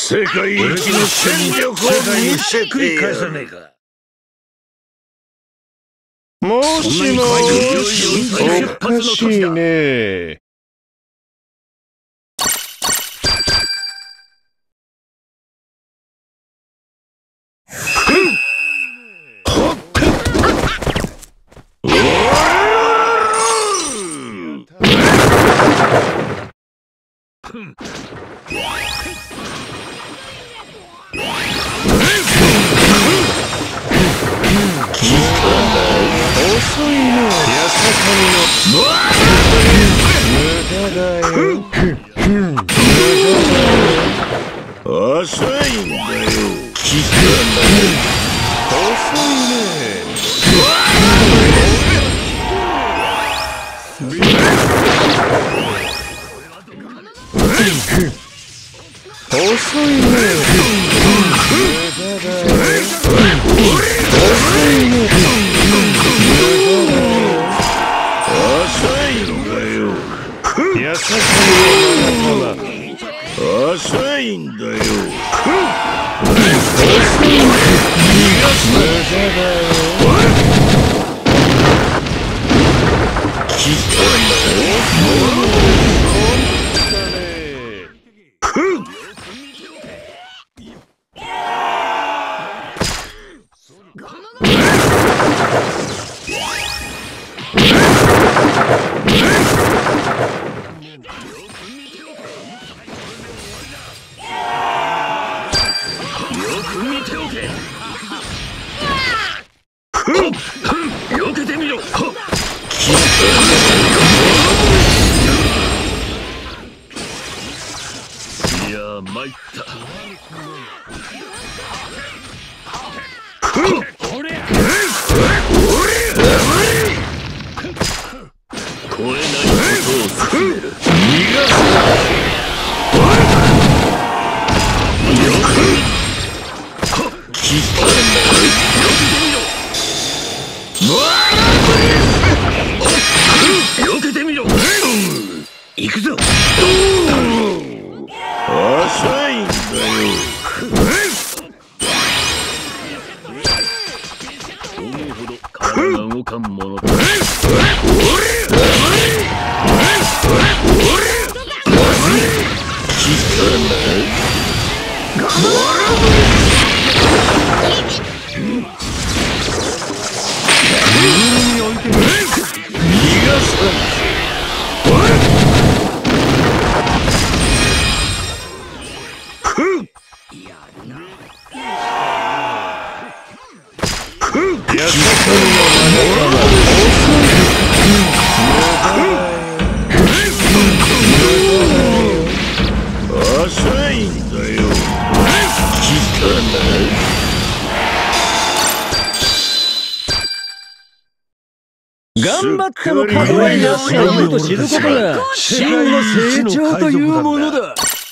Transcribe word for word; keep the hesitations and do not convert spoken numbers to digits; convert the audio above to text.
世界一の戦力を見せてやる。 もしもし、おかしいね。遅いね。やさかみの無駄だよ。 遅いんだよ。 遅いね。遅いね。無駄だよ。遅いね。 遅いんだよ。 やさかみの仲間。 遅いんだよ。 遅いね。無駄だよ。 来たんだよ。 よけてみろ。いや参った。これ超えないことを進める。逃がすな。よけてみろ。行くぞ。 遅いんだよ。 思うほど体が動かんものだ。 頑張っても数え直しがいると知ることが真の成長というものだ。